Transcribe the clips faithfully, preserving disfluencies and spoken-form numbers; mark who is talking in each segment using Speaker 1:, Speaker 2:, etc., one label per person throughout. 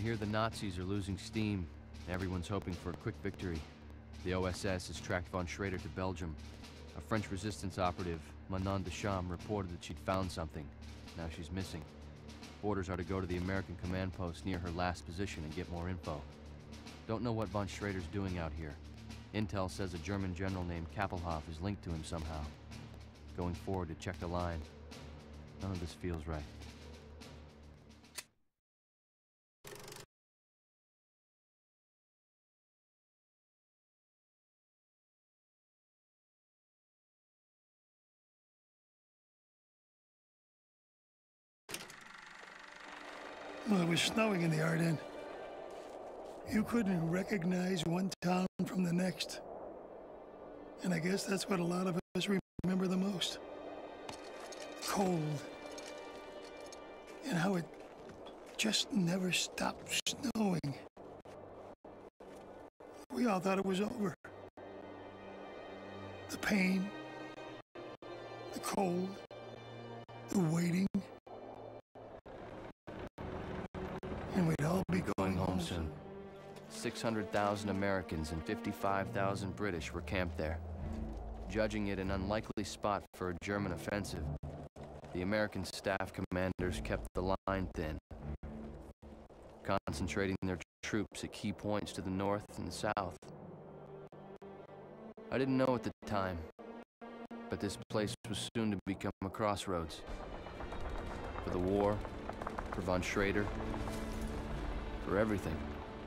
Speaker 1: hear the Nazis are losing steam. Everyone's hoping for a quick victory. The O S S has tracked von Schrader to Belgium. A French resistance operative, Manon Deschamps, reported that she'd found something. Now she's missing. Orders are to go to the American command post near her last position and get more info. Don't know what von Schrader's doing out here. Intel says a German general named Kappelhoff is linked to him somehow. Going forward to check the line. None of this feels right.
Speaker 2: Well, it was snowing in the Ardennes. You couldn't recognize one town from the next. And I guess that's what a lot of us remember the most. Cold. And how it just never stopped snowing. We all thought it was over. The pain, the cold, the waiting. And we'd all be
Speaker 1: going home soon. six hundred thousand Americans and fifty-five thousand British were camped there. Judging it an unlikely spot for a German offensive, the American staff commanders kept the line thin, concentrating their troops at key points to the north and south. I didn't know at the time, but this place was soon to become a crossroads. For the war, for von Schrader, for everything.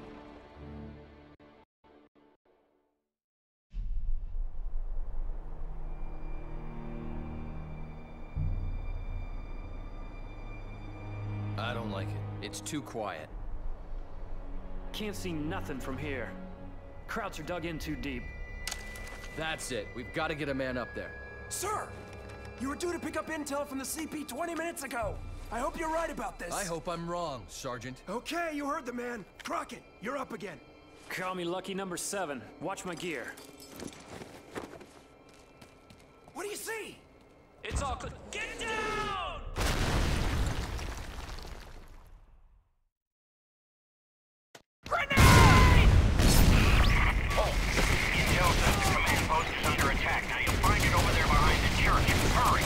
Speaker 3: I don't like it. It's too quiet.
Speaker 4: Can't see nothing from here. Krauts are dug in too deep.
Speaker 3: That's it. We've got to get a man up there.
Speaker 5: Sir! You were due to pick up intel from the C P twenty minutes ago. I hope you're right about this.
Speaker 3: I hope I'm wrong, Sergeant.
Speaker 5: Okay, you heard the man. Crockett, you're up again.
Speaker 4: Call me lucky number seven. Watch my gear.
Speaker 5: What do you see?
Speaker 4: It's all clear. Get down!
Speaker 5: Grenade!
Speaker 6: Oh, intel says the command post is under attack. Now you'll find it over there behind the church. Hurry!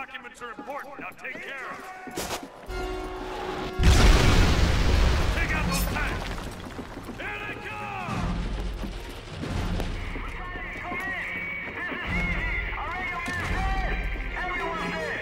Speaker 7: documents are important. Now take care of them. Take out those tanks! Here they come!
Speaker 6: Come in! This is easy! Our radio man said! Everyone's there!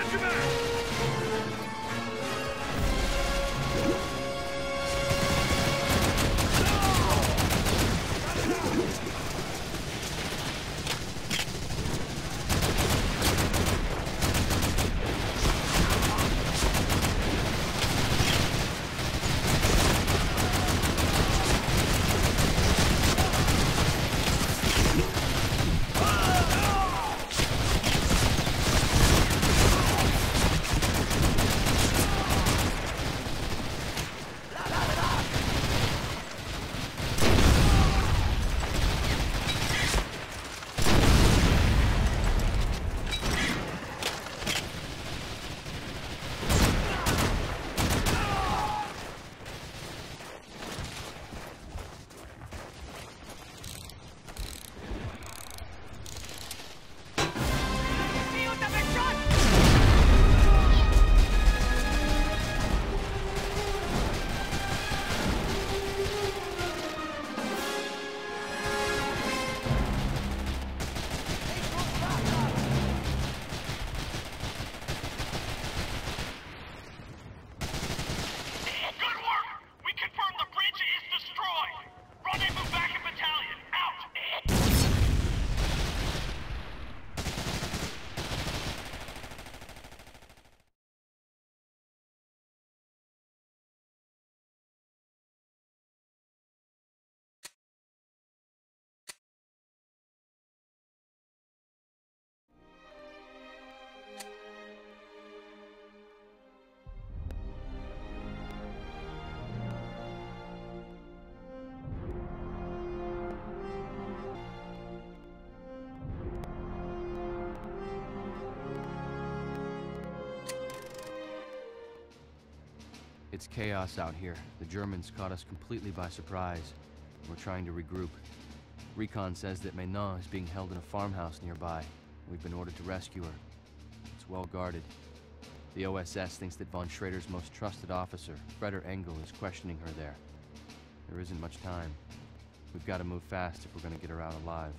Speaker 1: It's chaos out here. The Germans caught us completely by surprise. We're trying to regroup. Recon says that Manon is being held in a farmhouse nearby. We've been ordered to rescue her. It's well guarded. The O S S thinks that von Schrader's most trusted officer, Freder Engel, is questioning her there. There isn't much time. We've got to move fast if we're going to get her out alive.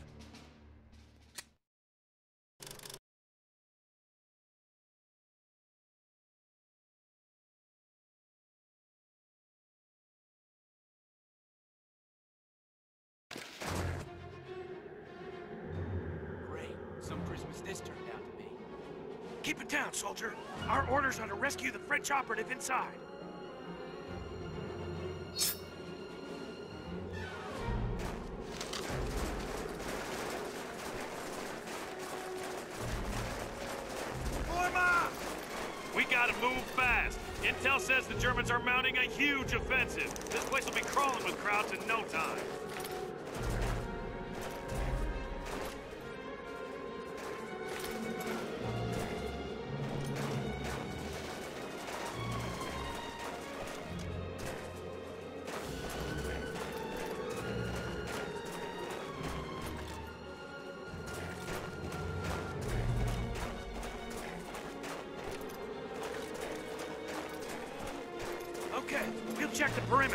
Speaker 7: Keep it down, soldier. Our orders are to rescue the French operative inside. Form up! We gotta move fast. Intel says the Germans are mounting a huge offensive. This place will be crawling with crowds in no time. Okay, we'll check the perimeter.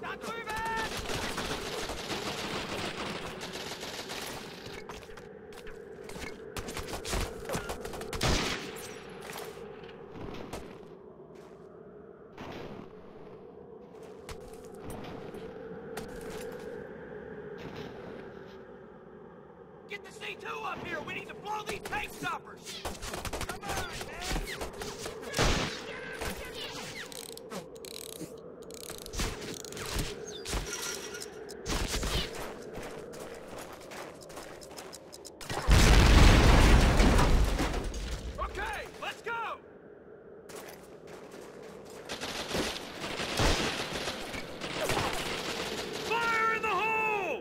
Speaker 6: Get the C two up here! We need to blow these tank stoppers! Come on, man! Okay, let's go!
Speaker 7: Fire in the hole!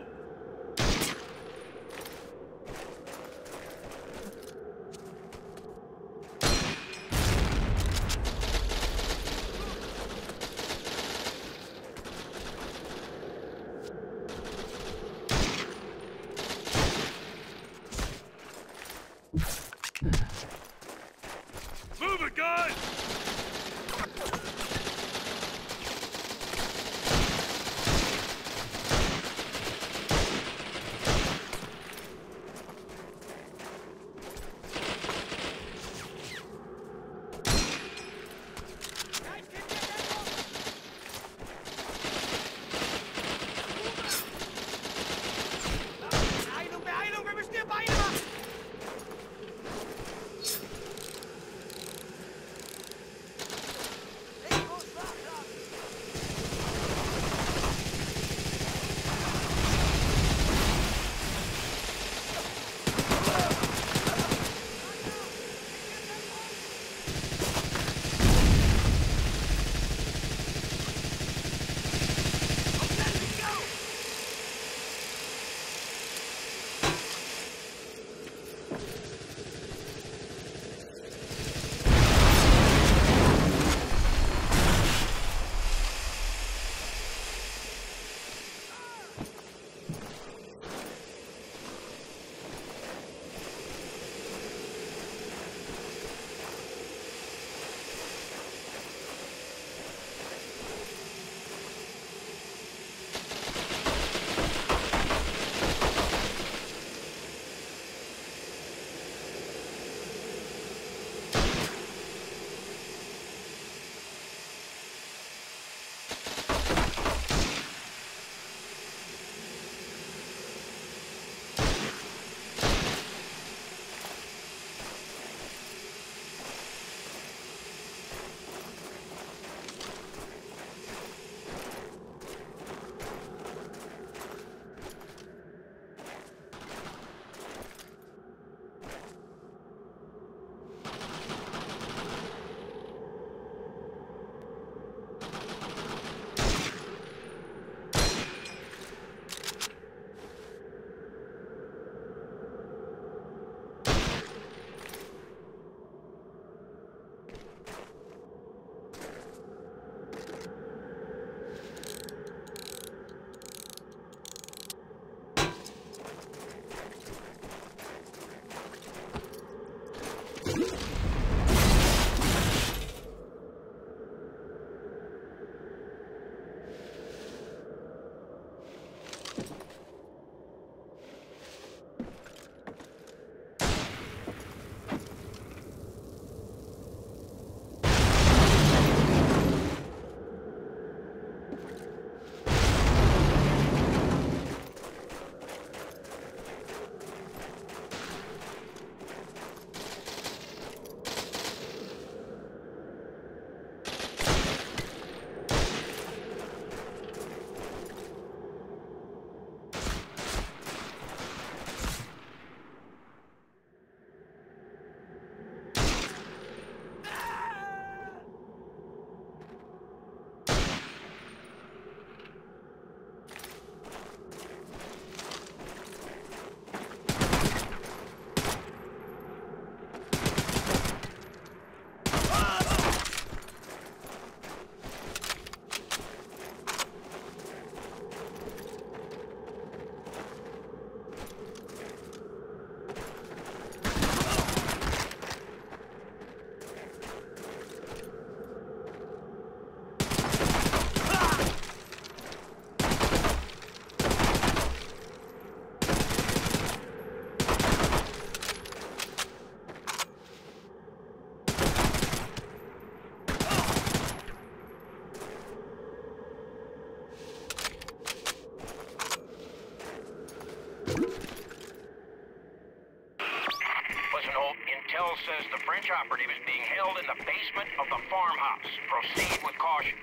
Speaker 6: Dutch operative is being held in the basement of the farmhouse. Proceed with caution.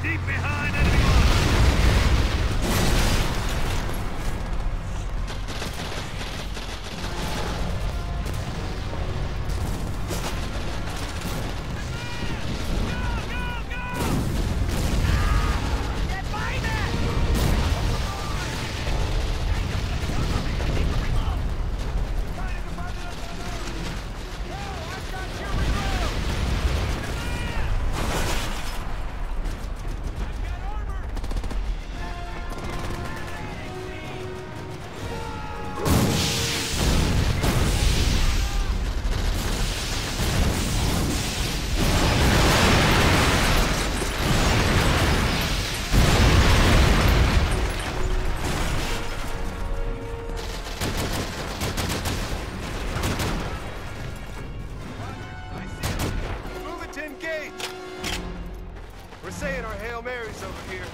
Speaker 7: Deep behind enemy line.
Speaker 8: saying our Hail Marys over here.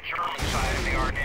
Speaker 6: German side of the Ardennes.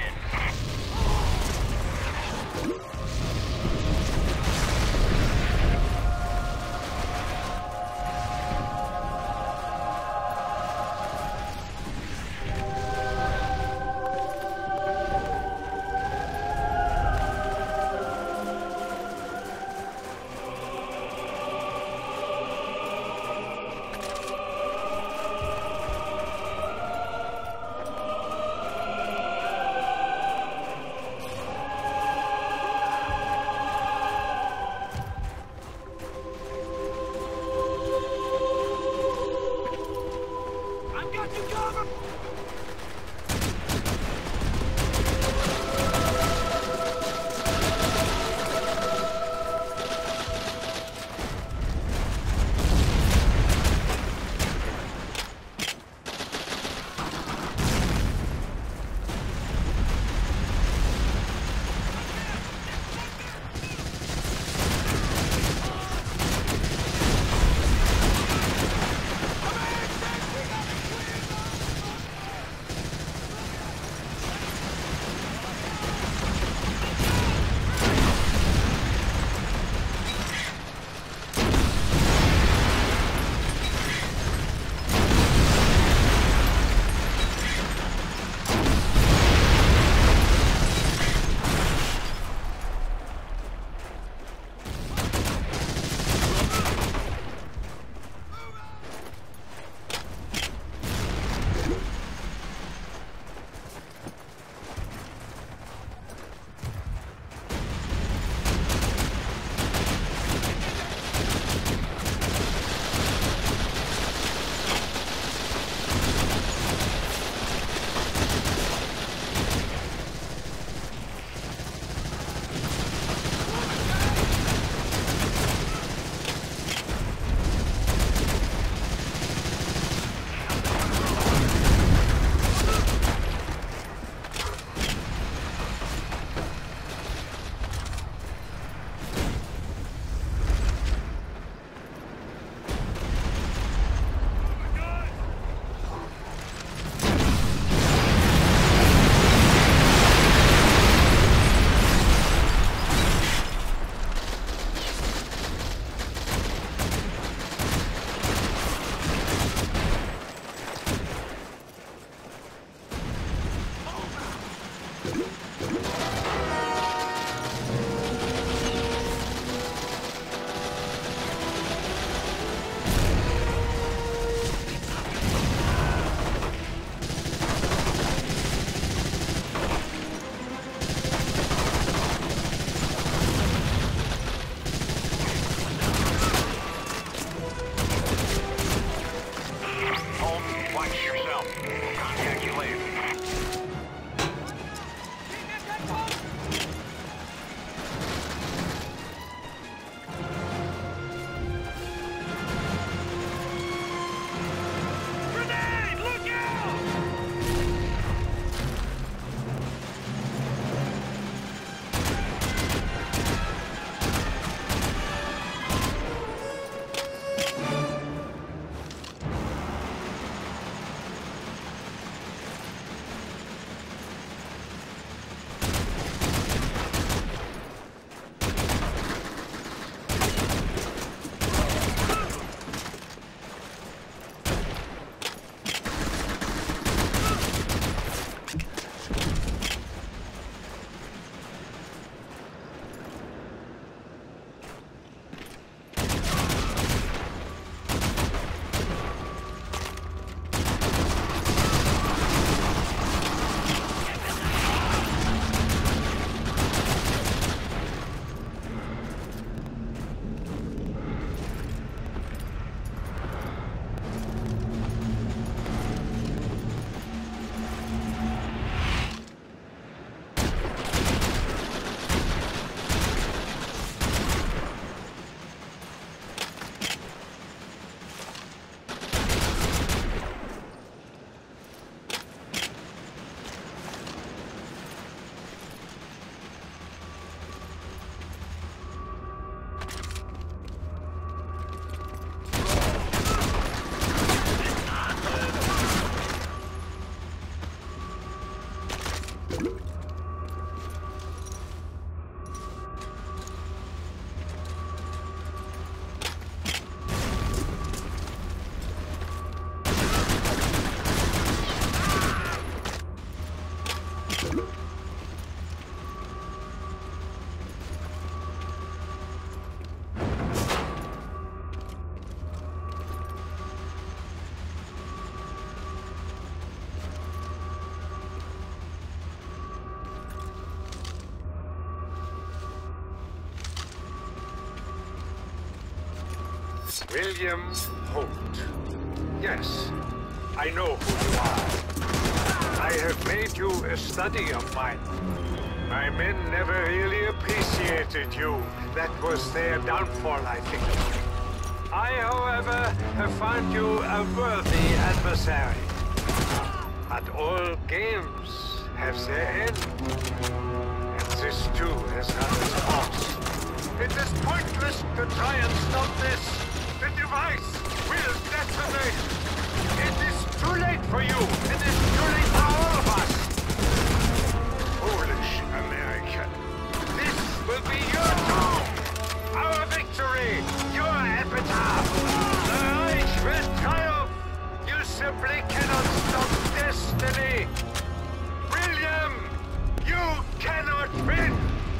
Speaker 9: William Holt. Yes, I know who you are. I have made you a study of mine. My men never really appreciated you. That was their downfall, I think. I, however, have found you a worthy adversary. But all games have their end. And this too has run its course. It is pointless to try and stop this. The device will detonate. It is too late for you. It is too late for all of us. Foolish American. This will be your doom. Our victory. Your epitaph. The Reich will triumph. You simply cannot stop destiny. William, you cannot win.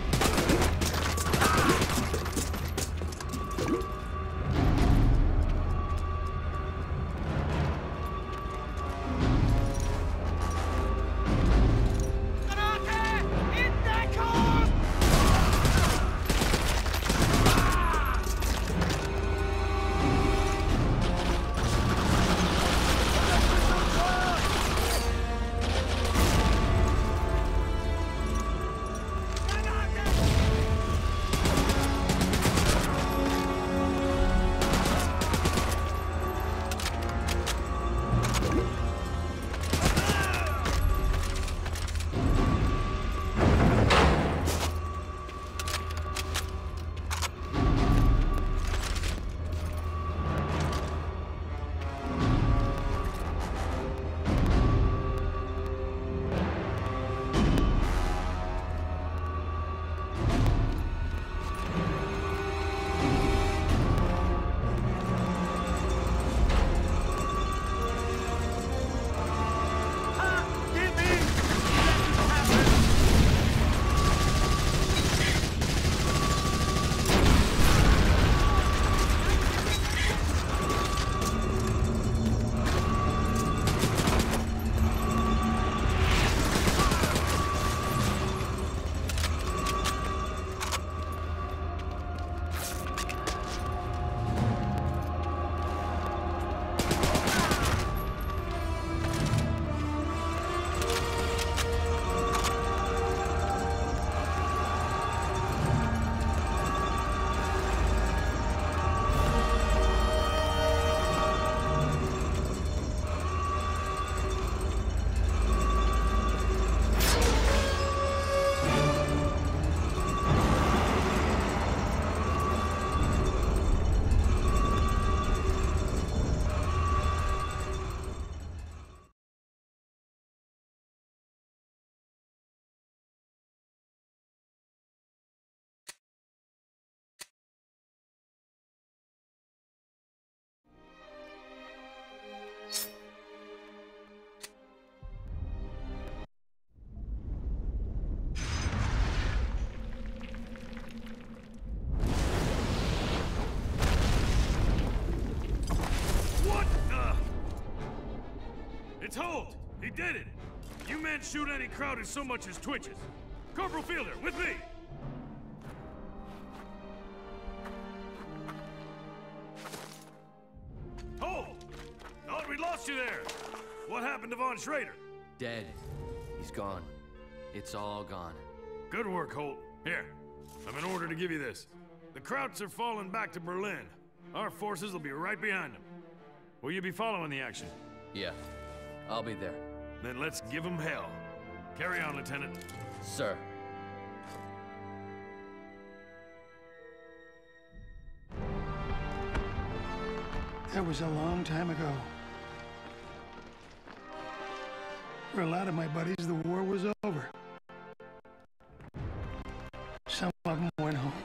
Speaker 7: It's Holt! He did it! You men shoot any crowd who so much as twitches. Corporal Fielder, with me! Holt! Thought we lost you there! What happened to Von Schrader?
Speaker 1: Dead. He's gone. It's all gone.
Speaker 7: Good work, Holt. Here, I'm in order to give you this. The Krauts are falling back to Berlin. Our forces will be right behind them. Will you be following the action?
Speaker 1: Yeah. I'll be there.
Speaker 7: Then let's give them hell. Carry on, Lieutenant.
Speaker 1: Sir.
Speaker 2: That was a long time ago. For a lot of my buddies, the war was over. Some of them went home.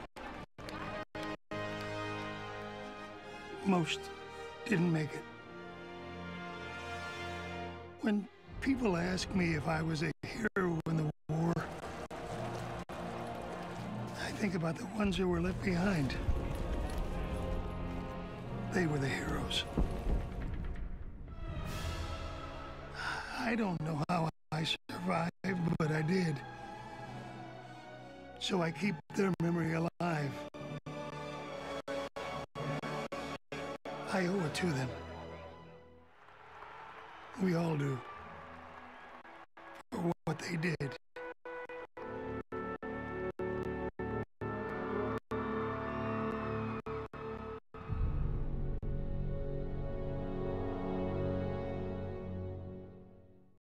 Speaker 2: Most didn't make it. When people ask me if I was a hero in the think about the ones who were left behind. They were the heroes. I don't know how I survived, but I did. So I keep their memory alive. I owe it to them. We all do. For what they did.